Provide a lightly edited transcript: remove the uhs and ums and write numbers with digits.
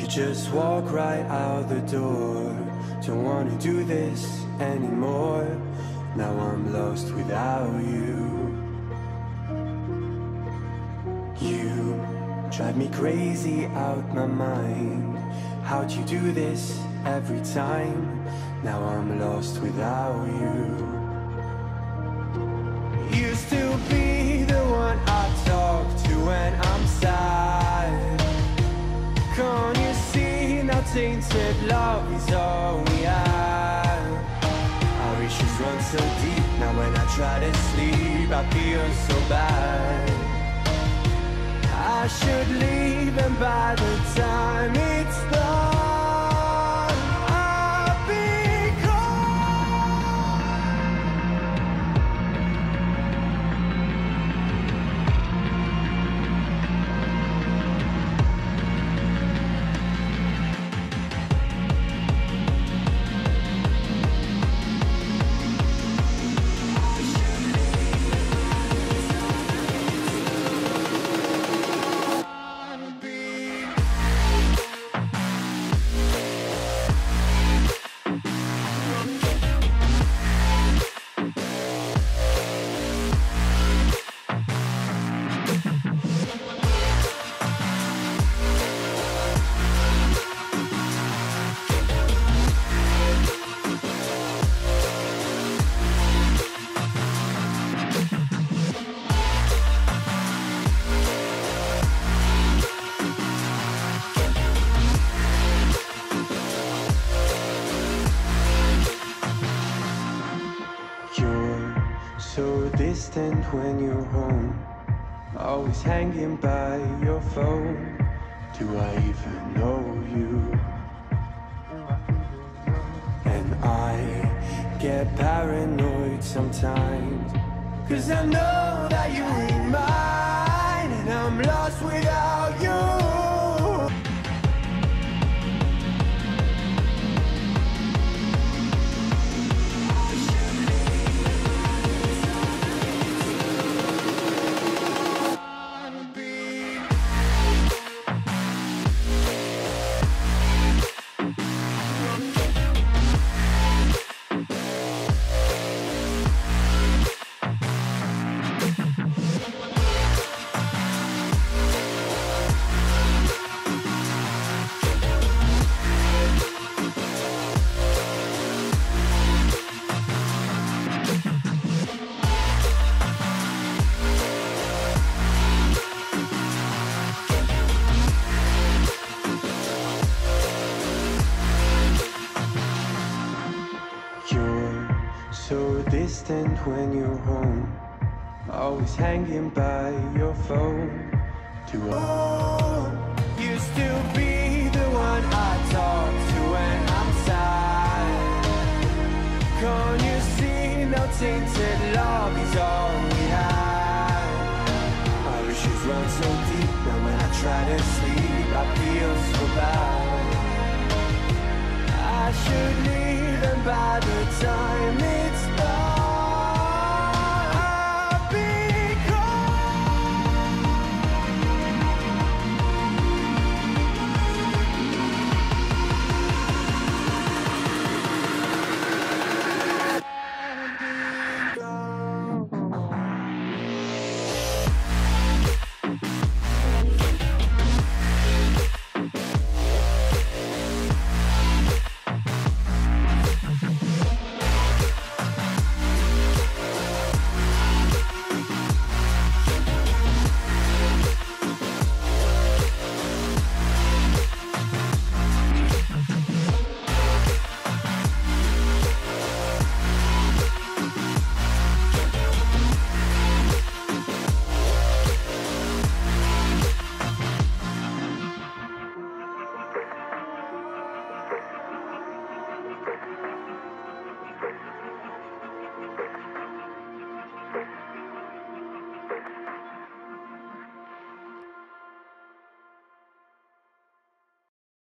You just walk right out the door. Don't wanna do this anymore. Now I'm lost without you. You drive me crazy out my mind. How'd you do this every time? Now I'm lost without you. Used to be the one I talk to when I'm sad. Can't you see now tainted love is all we have? Our issues run so deep, now when I try to sleep I feel so bad. I should leave, and by the time it's done I'll be gone. So distant when you're home, always hanging by your phone. Do I even know you? And I get paranoid sometimes, 'cause I know that you ain't mine, and I'm lost without you. So distant when you're home, always hanging by your phone. Do I used to be the one I talk to when I'm sad? Can't you see now tainted love is all we have? Our issues run so deep, now when I try to sleep I feel so bad. I should leave, and by the time